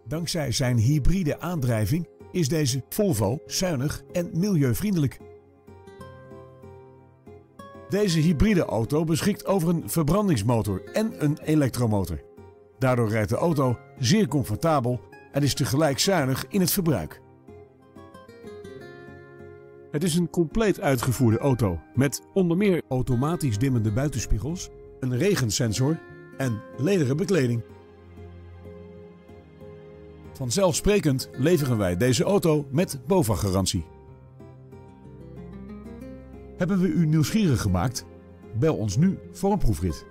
Dankzij zijn hybride aandrijving is deze Volvo zuinig en milieuvriendelijk. Deze hybride auto beschikt over een verbrandingsmotor en een elektromotor. Daardoor rijdt de auto zeer comfortabel en is tegelijk zuinig in het verbruik. Het is een compleet uitgevoerde auto met onder meer automatisch dimmende buitenspiegels, een regensensor en lederen bekleding. Vanzelfsprekend leveren wij deze auto met BOVAG-garantie. Hebben we u nieuwsgierig gemaakt? Bel ons nu voor een proefrit.